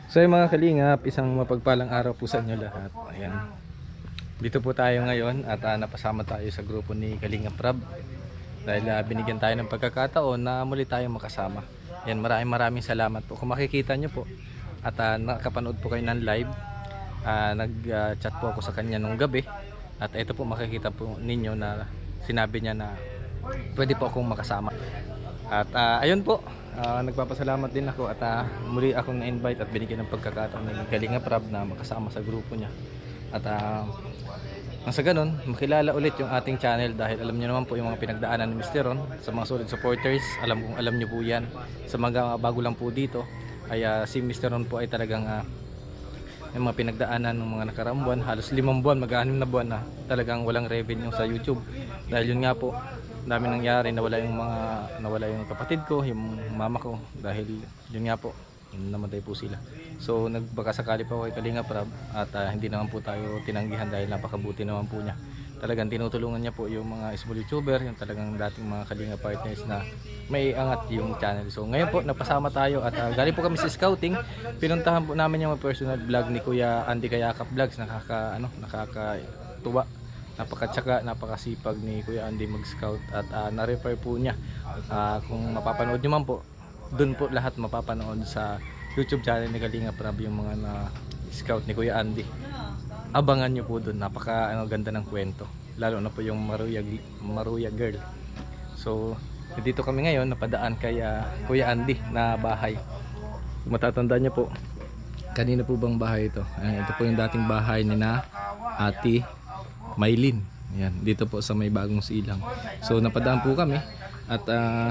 So yung mga kalingap, isang mapagpalang araw po sa inyo lahat. Ayan. Dito po tayo ngayon at napasama tayo sa grupo ni Kalingap Rab. Dahil binigyan tayo ng pagkakataon na muli tayong makasama. Ayan, maraming salamat po. Kung makikita nyo po at nakapanood po kayo ng live, nag-chat po ako sa kanya nung gabi. At ito po makikita po ninyo na sinabi niya na pwede po akong makasama. At ayun po, nagpapasalamat din ako at muli akong na-invite at binigyan ng pagkakataon ni Kalingap Rab na makasama sa grupo niya. At nang sa ganun, makilala ulit yung ating channel dahil alam niyo naman po yung mga pinagdaanan ni Mr. Ron. Sa mga solid supporters, alam niyo po yan. Sa mga bago lang po dito, ay si Mr. Ron po ay talagang yung mga pinagdaanan ng mga nakaraang buwan, halos 5 buwan, mag-6 na buwan na talagang walang revenue sa YouTube. Dahil yun nga po, dami nangyari, nawala yung kapatid ko, yung mama ko, dahil yun nga po, namatay po sila. So nagbakasakali pa ako kay Kalingap Rab at hindi naman po tayo tinanggihan dahil napakabuti naman po niya. Talagang tinutulungan niya po yung mga small YouTuber, yung talagang dating mga Kalingap partners na may angat yung channel. So ngayon po napasama tayo at galing po kami sa scouting. Pinuntahan po namin yung personal vlog ni Kuya Andy Kayakap Vlogs. Nakakatuwa. Napakatsaga, napakasipag ni Kuya Andy mag-scout at na-refer po niya. Kung mapapanood nyo man po, dun po lahat mapapanood sa YouTube channel ni Kalingap Rab yung mga na-scout ni Kuya Andy. Abangan nyo po dun, ganda ng kwento. Lalo na po yung Maruya Girl. So, dito kami ngayon, napadaan kay Kuya Andy na bahay. Kung matatandaan nyo po, kanina po bang bahay ito? Ito po yung dating bahay ni na Ate Maylin. Yan, dito po sa may bagong silang. So napadaan po kami at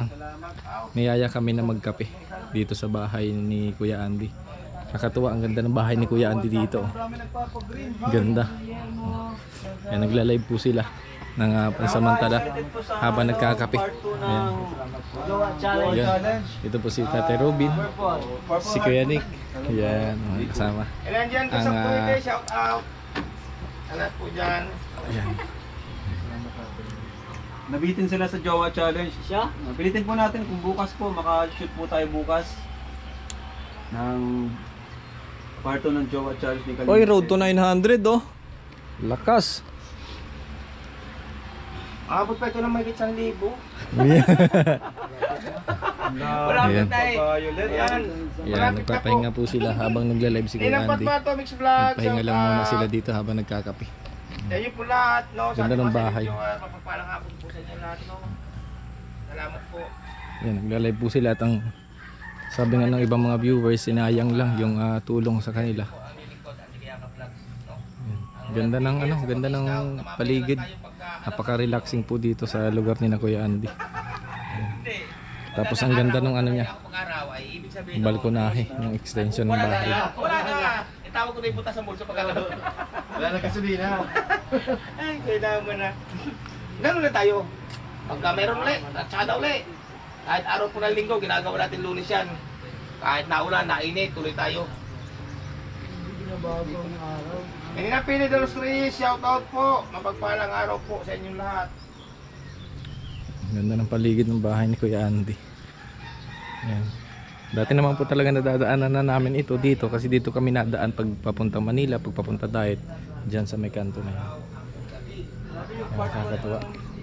niyaya kami na magkape dito sa bahay ni Kuya Andy. Nakatuwa, ang ganda ng bahay ni Kuya Andy dito. Ganda. Yan, nagla-live po sila ng pansamantala habang nagkakape. Ayan. Ayan. Ito po si Tate Robin, si Kuya Nick. Yan, kasama ang shout out. Alat po dyan. ayan. Nabitin sila sa Jowa Challenge. Siya? Pilitin po natin kung bukas po, maka-shoot po tayo bukas ng part 2 ng Jowa Challenge ni Kalingap. Oy, road to 900 oh. Lakas. Abot pa ito ng may 1,000. Wala Ayan. po tayo. Yan. Yan, nagpapahinga po sila habang nagla-live si Kuya Inang Andy. Patmato Mix Vlog. Nagpahinga lang muna sila dito habang nagkakape. Yan yung po lahat, no? Ganda ng bahay. Mapagpalang hapon po sa inyo lahat, no? Salamat po. Yan, nagla-live po sila at ang sabi nga ng ibang mga viewers, sinayang lang yung tulong sa kanila. Yan. Ganda ng paligid. Napaka-relaxing po dito sa lugar ni na Kuya Andy. Yan. Tapos ang ganda ng niya, balkonahe, yung extension ng bahay. Wala na! Itawag ko na yung punta sa mall sa pagkakaroon. Wala na kasulina. Ay, kailangan mo na. Ganun na tayo. Pagka meron ulit, tatsada ulit. Kahit araw po ng linggo, ginagawa natin Lunes yan. Kahit naulan, nainit, tuloy tayo. Kanina Pini de los Reyes, shout out po. Mapagpalang araw po sa inyong lahat. Ganda ng paligid ng bahay ni Kuya Andy. Yan. Dati naman po talaga nadadaanan na namin ito dito kasi dito kami nadaan pag papunta Manila, pag papunta Daet, dyan sa may kanto na yan. Nakakatuwa.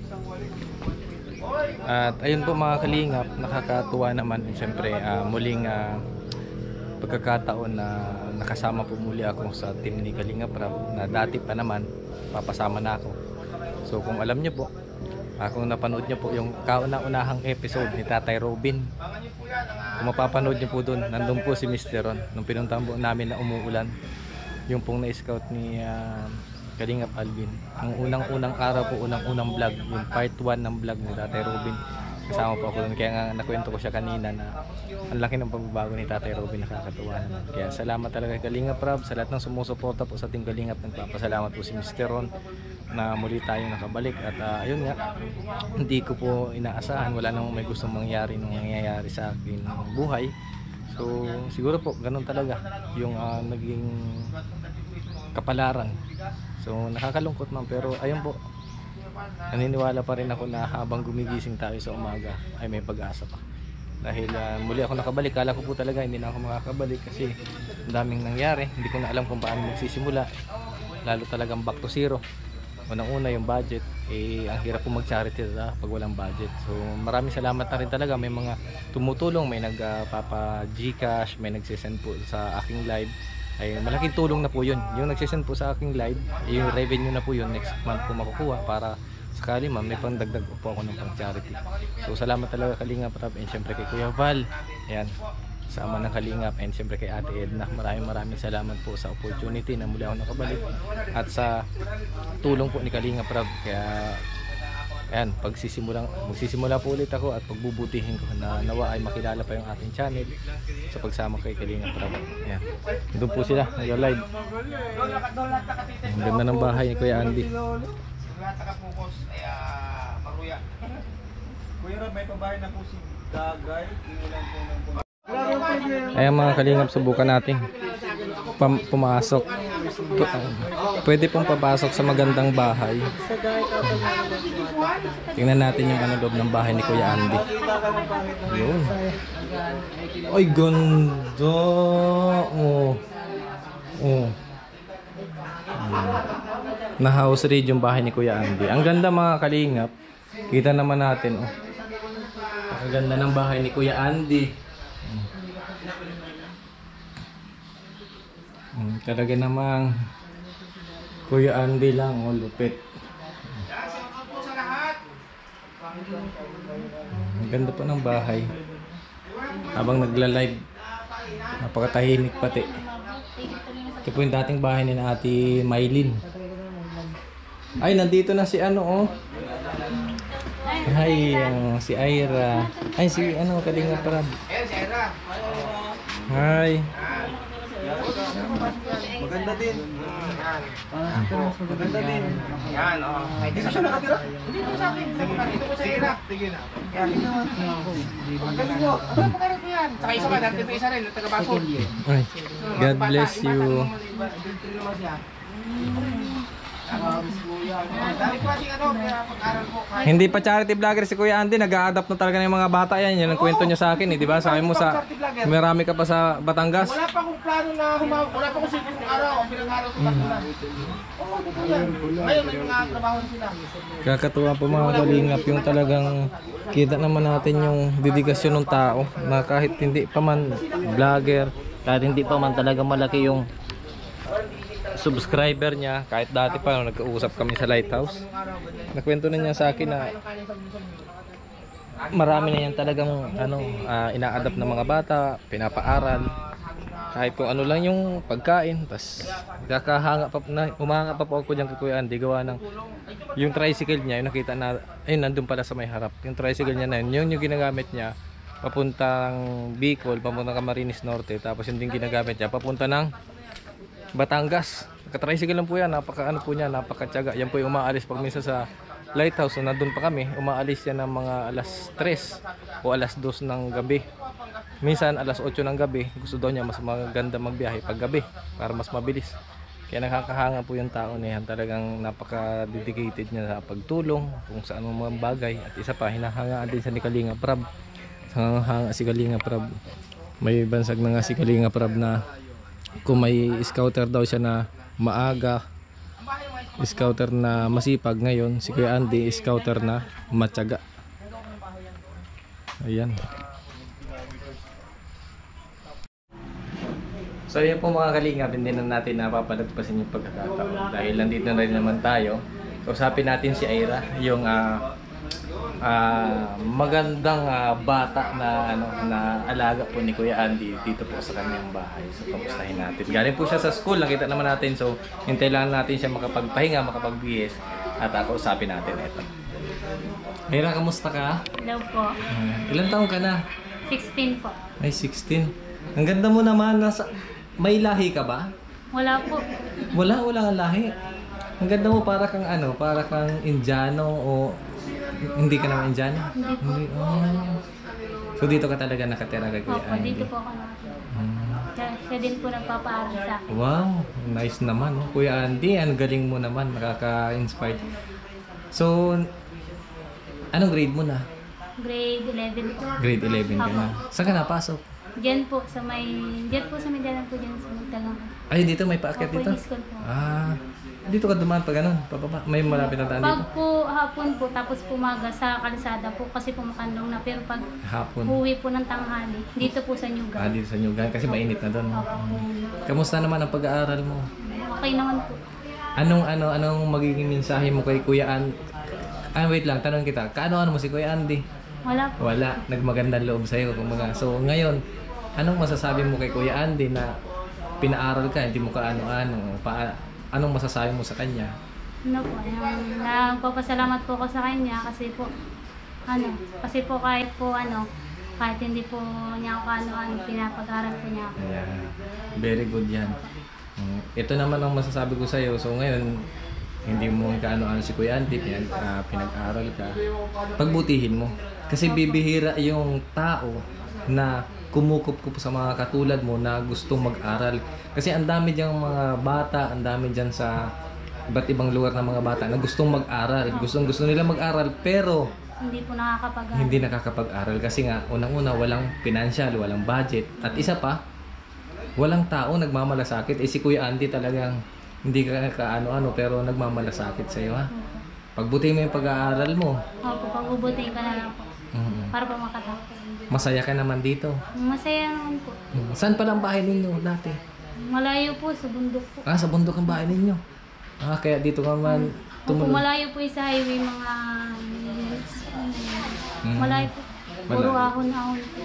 At ayun po mga kalingap, nakakatuwa naman siyempre muling pagkakataon na nakasama po muli ako sa team ni Kalingap Rab na dati pa naman papasama na ako. So kung alam niyo po, kung napanood niyo po yung kauna-unahang episode ni Tatay Robin, kung mapapanood niyo po doon, nandun po si Mr. Ron nung pinuntahan po namin na umuulan, yung pong na-scout ni Kalingap Alvin. Ang unang araw po, unang vlog, yung part 1 ng vlog ni Tatay Robin, kasama po ako doon. Kaya nga nakwento ko siya kanina na ang laki ng pagbabago ni Tatay Robin, nakakatuwa naman. Kaya salamat talaga kay Kalingap Rab sa lahat ng sumusuporta po sa ating Kalingap. Nagpapasalamat po si Mr. Ron na muli tayong nakabalik at ayun nga, hindi ko po inaasahan, wala namang may gustong mangyari nung nangyayari sa akin buhay. So siguro po ganun talaga yung naging kapalaran. So nakakalungkot man, pero ayun po, naniniwala pa rin ako na habang gumigising tayo sa umaga ay may pag-asa pa. Dahil muli ako nakabalik. Kala ko po talaga hindi na ako makakabalik kasi ang daming nangyari. Hindi ko na alam kung paano magsisimula. Lalo talagang back to zero. Unang-una yung budget, ang hirap po mag-charity pag walang budget. So maraming salamat na rin talaga. May mga tumutulong, may nagpapa Gcash, may nagsisend po sa aking live. Ay malaking tulong na po yun. Yung nagsisend po sa aking live, yung revenue na po yun next month po makukuha para sakali man may pangdagdag po ako ng pang charity. So salamat talaga Kalingap Rab, and syempre kay Kuya Val. Ayan, sama ng Kalingap, and syempre kay Ate Edna. Maraming salamat po sa opportunity na muli ako nakabalik at sa tulong po ni Kalingap Rab. Kaya ayan, magsisimula po ulit ako at pagbubutihin ko na nawa ay makilala pa yung ating channel sa pagsama kay Kalingap Rab. Ayan, doon po sila nag-live. Ang ganda ng bahay ni Kuya Andy. Nakapukos ay maruya. Kuya Rob, may pabahay na po si Gagay. Inulan po ng Ayan mga Kalingap, subukan natin pumasok. Pwede pong papasok sa magandang bahay. Tingnan natin yung loob ng bahay ni Kuya Andy. Yun. Ay ganda. Na house read yung bahay ni Kuya Andy. Ang ganda mga Kalingap. Kita naman natin. Ang ganda ng bahay ni Kuya Andy. Talaga namang Kuya Andy lang, lupit. Ang ganda pa ng bahay. Habang nagla-live, napakatahimik pati. Ito po yung dating bahay ni na Ate Maylin. Ay, nandito na si Hi, si Ira. Ay, si Kalingap Rab. Ayan si Ira. Hi. Maganda din. Maganda din. Yan, Dito siya nakatira? Dito sa akin. Dito ko sa Ira. Sige na. Yan. Ang galing mo. Ano pa kayo po yan? Saka isa pa, dati pa isa rin, taga-Basol. Ay, God bless you. Dami po ating pag-aral po. Hindi pa charity vlogger si Kuya Andy, nag-a-adapt na talaga ng mga bata yan. Yan ang kwento niya sa akin, di ba? Sabi mo marami ka pa sa Batangas. Wala pa akong plano na wala pa akong sigurong araw ang pinag-aral ko patulan. Oo, totoo yan. Ngayon may mga trabaho na sila. Kakatuwa po mga Kalingap, yung talagang kita naman natin yung dedikasyon ng tao na kahit hindi pa man vlogger, kahit hindi pa man talaga malaki yung subscriber niya, kahit dati pa nagkausap kami sa Lighthouse, nakwento na niya sa akin na marami na yan talagang ina-adapt ng mga bata, pinapaaral kahit kung ano lang yung pagkain. Tas kakahanga pa na, umanga pa po ako diyan kay Kuya Andy, gawa ng yung tricycle niya, yung nakita na nandun pala sa may harap, yung tricycle niya na yun yung ginagamit niya papuntang Bicol, papuntang Camarines Norte, tapos yung din ginagamit niya papunta ng Batangas. Naka-tricycle lang po yan, napakatyaga. Yan po yung umaalis pag minsan sa Lighthouse, so nandun pa kami, umaalis yan ng mga alas 3 o alas 2 ng gabi. Minsan alas 8 ng gabi, gusto daw niya mas maganda magbiyahe pag gabi para mas mabilis. Kaya nakakahanga po yung tao na yan, talagang napaka-dedicated niya sa pagtulong kung saan mga bagay. At isa pa, hinahangaan din sa ni Kalingap Rab. Hanga si Kalingap Rab. May bansag na nga si Kalingap Rab na kung may scouter daw siya na maaga, scouter na masipag, ngayon si Kuya Andy scouter na matyaga. Ayan. So yan po mga Kalingap, hindi na natin napapalagpasin yung pagkakataon dahil nandito na rin naman tayo. Kausapin natin si Ira, yung magandang bata na alaga po ni Kuya Andy dito po sa kanyang bahay. So kamustahin natin. Galing po siya sa school, nakita naman natin. So hintay lang natin siya makapagpahinga, makapagbihis, at kausapin natin ito. Ira, kamusta ka? Hello po. Ilan taong ka na? 16 po. Ay, 16. Ang ganda mo naman. May lahi ka ba? Wala po. Wala kang lahi. Ang ganda mo, para kang para kang Indiano o hindi ka naman Indiano? Hindi. Oh. So dito ka talaga nakatira kay Kuya Opo, Andy? dito po ako nakatira. Siya din po nagpapaaral sa akin. Wow, nice naman. Kuya Andy, ang galing mo naman, nakaka-inspired. So, anong grade mo na? Grade 11 po. Grade 11 ka na. Saan ka napasok? Diyan po sa may dalan po dyan sa Magtagang. Ay, dito may paakyat Opo, dito? yung school po. Ah, dito ka dumaan pa ganun, pababa. May malapit na daan dito. Pag po hapon po, tapos pumaga sa kalsada po kasi pumakandong na. Pero pag Hapon. uwi po ng tanghali, dito po sa Nyugan. Ah, dito sa Nyugan kasi mainit na doon. Opo. Kamusta naman ang pag-aaral mo? Okay naman po. Anong magiging mensahe mo kay Kuya Andy? Ah, wait lang, tanong kita. Kaano-ano mo si Kuya Andy? Wala po. Wala, nagmagandang loob sa'yo. Kumbaga. So, ngayon, anong masasabi mo kay Kuya Andy na pinaaral ka, hindi mo kaano-ano? Anong masasabi mo sa kanya? Ano po, nagpapasalamat po ako sa kanya kasi po kahit hindi po niya ako ano pinapag-aral po niya ako. Ayan. Very good yan. Ito naman ang masasabi ko sa'yo. So ngayon, hindi mo kaano-ano si Kuya Andy, pinag-aral ka. Pagbutihin mo. Kasi bibihira yung tao na kumukup sa mga katulad mo na gustong mag-aral. Kasi ang dami diyang mga bata, ang dami diyan sa iba't ibang lugar ng mga bata na gustong mag-aral. Gusto nila mag-aral pero Hindi po nakakapag-aral. hindi nakakapag-aral kasi nga unang-una walang financial, walang budget. At isa pa, walang tao nagmamalasakit. Si Kuya Andy talagang hindi ka kaano-ano pero nagmamalasakit sa iyo ha. Pagbutihin mo yung pag-aaral mo. Opo, pag-ubutin ka na lang po. Mhm. Para po makatapos. Masaya ka naman dito. Masaya naman po. Saan pala ang bahay ninyo dati? Malayo po sa bundok po. Ah, sa bundok ang bahay ninyo. Ah, kaya dito ka man Opo, tumulong. malayo po yung sa highway mga minutes. Malayo po. Puro Malayo. ahon-ahon po.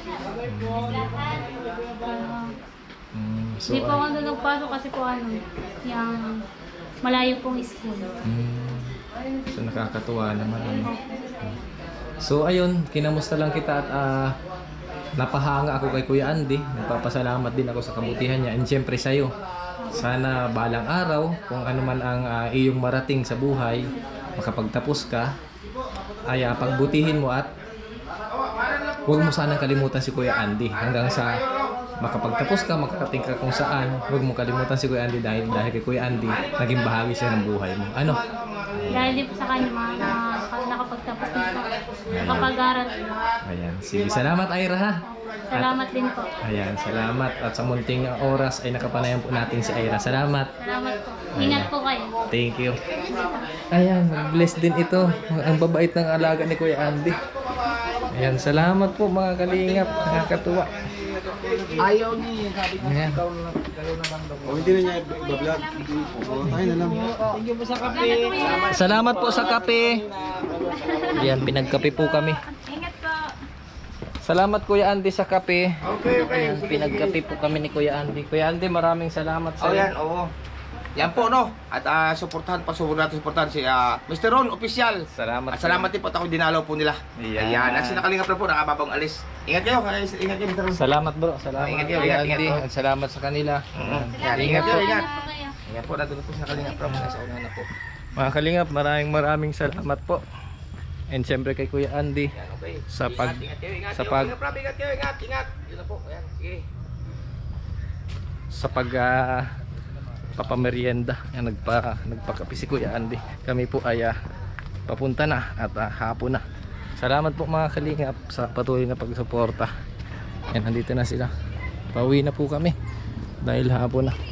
So, Hindi po ako doon nagpasok kasi po yung malayo pong school. So nakakatuwa naman. So ayun, kinamusta lang kita at napahanga ako kay Kuya Andy. Nagpapasalamat din ako sa kabutihan niya and syempre sa iyo. Sana balang araw kung ano man ang iyong marating sa buhay, makapagtapos ka, ay pagbutihin mo at huwag mo sanang kalimutan si Kuya Andy hanggang sa makapagtapos ka, makakating ka kung saan. Huwag mo kalimutan si Kuya Andy dahil kay Kuya Andy naging bahagi siya ng buhay mo. Ano? Dahil di po sa kanya nakapagtapos din po. Nakapag-aral. Ayan. Sige, salamat Ira ha. Salamat din po. Ayan, salamat. At sa munting oras ay nakapanayan po natin si Ira. Salamat. Salamat po. Ingat po kayo. Thank you. Ayan, blessed din ito. Ang babait ng alaga ni Kuya Andy. Ayan, salamat po mga kalingap. Nakakatuwa. Ayaw niya, sabi ko, Ayan. ikaw naman daw. O hindi na niya i-vlog. O tayo na lang. Thank you po sa kape. Salamat po sa kape. Ayan, pinagkape po kami. Ingat po. Salamat Kuya Andy sa kape. Okay, okay. Ayan, pinagkape po kami ni Kuya Andy. Kuya Andy, maraming salamat sa Oh, yan, oo. Yan po, no? At suportahan suportahan si Mr. Ron, official. Salamat. At salamat din po at ako dinalaw po nila. Ayan. Ayan. At sinakalingap na po, nakababang alis. Ingat kayo, ingat kayo, Mr. Ron. Salamat bro. Salamat Ingat kayo, Kuya ingat, Andy. ingat. At salamat sa kanila. Yan, ingat po, ingat. Po kayo. Ingat po, nandun po sa kalingap po. Nasa una na po. Mga kalingap, maraming salamat po. And siyempre kay Kuya Andy Yan, okay. sa pag Ingat kayo, ingat sa kayo. pag Ingat, Rob, ingat kayo, ingat. Yun na po, ayan, sige. sa pag papamerienda. Yan, nagpakape si Kuya Andy. Kami po ay papunta na at hapon na. Salamat po mga kalingap sa patuloy na pagsuporta. Yan, nandito na sila. Pauwi na po kami dahil hapon na.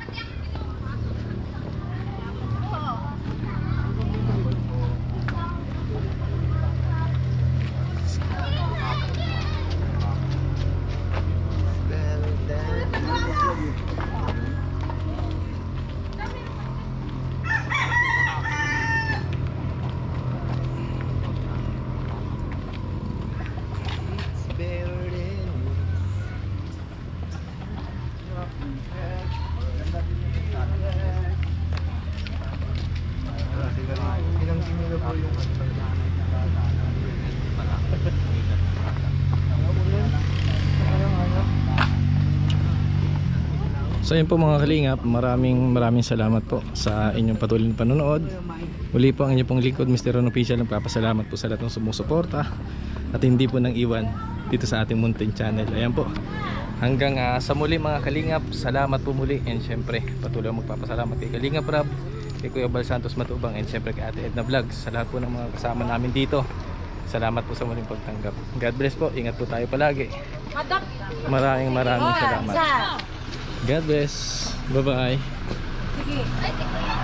So yun po mga kalingap, maraming salamat po sa inyong patuloy na panonood. Muli po ang inyong pong lingkod, Mr. Ron Official. Nagpapasalamat po sa lahat ng sumusuporta at hindi po nang iwan dito sa ating munting channel. Ayan po, hanggang sa muli mga kalingap, salamat po muli. And syempre patuloy magpapasalamat kay Kalingap Rob, kay Kuya Bal Santos Matubang, and syempre kay Ate Edna Vlogs, sa lahat po ng mga kasama namin dito Salamat po sa muling pagtanggap. God bless po. Ingat po tayo palagi. Hadap. Maraming salamat. Isa. God bless. Bye-bye. Sige.